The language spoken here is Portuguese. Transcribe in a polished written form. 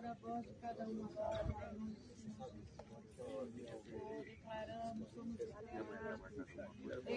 Senhor, a voz de cada um agora, em nome do Senhor Jesus. Declaramos, somos declarados